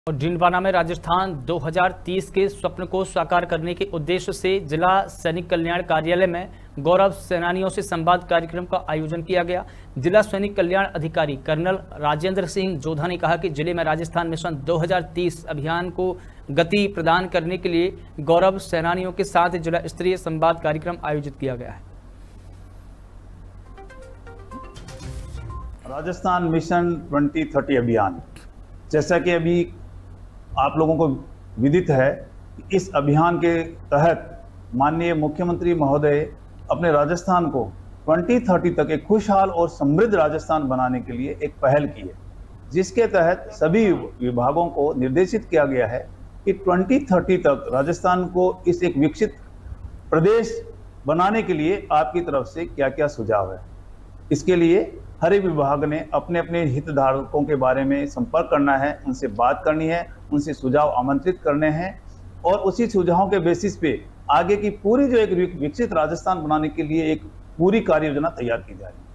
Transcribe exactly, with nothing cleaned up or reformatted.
और डीडवाना में राजस्थान दो हज़ार तीस के स्वप्न को साकार करने के उद्देश्य से जिला सैनिक कल्याण कार्यालय में गौरव सेनानियों से संवाद कार्यक्रम का आयोजन किया गया। जिला सैनिक कल्याण अधिकारी कर्नल राजेंद्र सिंह जोधा ने कहा कि जिले में राजस्थान मिशन दो हज़ार तीस अभियान को गति प्रदान करने के लिए गौरव सेनानियों के साथ जिला स्तरीय संवाद कार्यक्रम आयोजित किया गया है। राजस्थान मिशन ट्वेंटी थर्टी अभियान, जैसा कि अभी आप लोगों को विदित है, इस अभियान के तहत माननीय मुख्यमंत्री महोदय अपने राजस्थान को ट्वेंटी थर्टी तक एक खुशहाल और समृद्ध राजस्थान बनाने के लिए एक पहल की है, जिसके तहत सभी विभागों को निर्देशित किया गया है कि ट्वेंटी थर्टी तक राजस्थान को इस एक विकसित प्रदेश बनाने के लिए आपकी तरफ से क्या क्या सुझाव है। इसके लिए हर एक विभाग ने अपने अपने हितधारकों के बारे में संपर्क करना है, उनसे बात करनी है, उनसे सुझाव आमंत्रित करने हैं और उसी सुझावों के बेसिस पे आगे की पूरी जो एक विकसित राजस्थान बनाने के लिए एक पूरी कार्य योजना तैयार की जाए।